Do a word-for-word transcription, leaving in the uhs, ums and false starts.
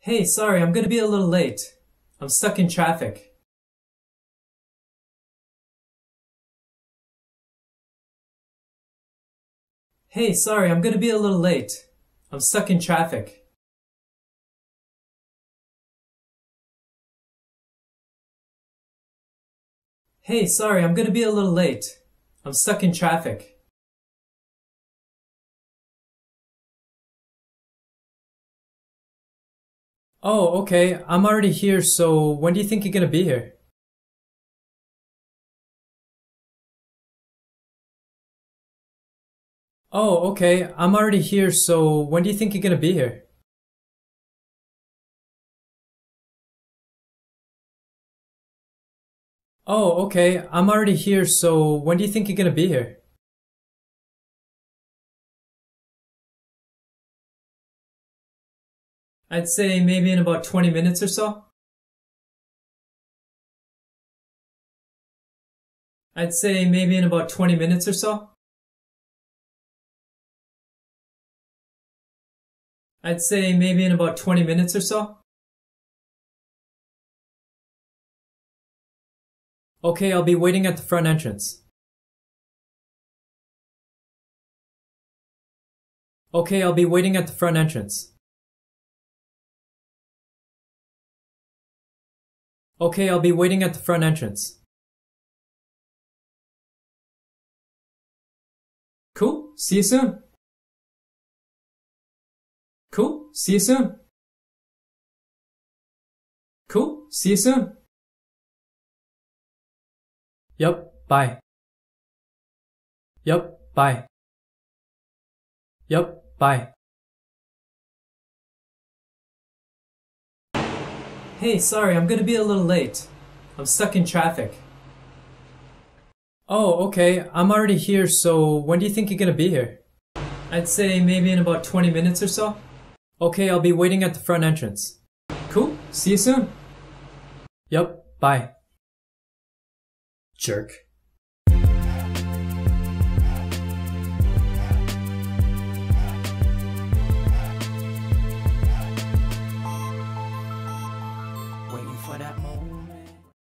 Hey, sorry, I'm gonna be a little late. I'm stuck in traffic. Hey, sorry, I'm gonna be a little late. I'm stuck in traffic. Hey, sorry, I'm gonna be a little late. I'm stuck in traffic. Oh, okay, I'm already here, so when do you think you're gonna be here? Oh, okay, I'm already here, so when do you think you're gonna be here? Oh, okay, I'm already here, so when do you think you're gonna be here? I'd say maybe in about twenty minutes or so. I'd say maybe in about twenty minutes or so. I'd say maybe in about twenty minutes or so. Okay, I'll be waiting at the front entrance. Okay, I'll be waiting at the front entrance. Okay, I'll be waiting at the front entrance. Cool, see you soon. Cool, see you soon. Cool, see you soon. Yep, bye. Yep, bye. Yep, bye. Hey, sorry, I'm gonna be a little late. I'm stuck in traffic. Oh, okay, I'm already here, so when do you think you're gonna be here? I'd say maybe in about twenty minutes or so. Okay, I'll be waiting at the front entrance. Cool, see you soon. Yep, bye. Jerk.